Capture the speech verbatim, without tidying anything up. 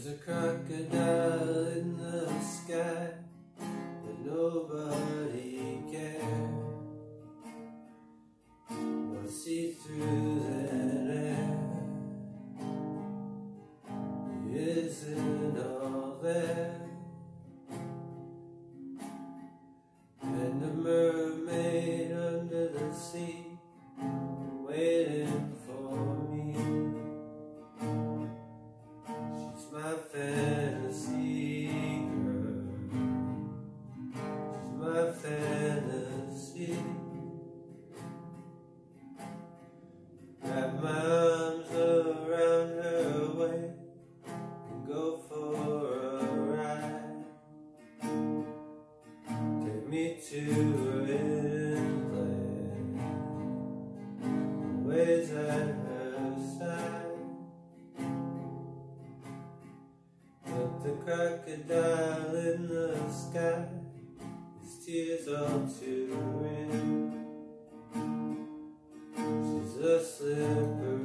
There's a crocodile in the sky, but nobody cares. More see-through than air. He isn't all there. And the mermaid under the sea, waiting for me. She's my fantasy girl. She's my fantasy. Wrap my arms around her waist and go for a ride. Take me to a hidden place, waves at her side. But the crocodile in the sky, his tears all too real. She's a slippery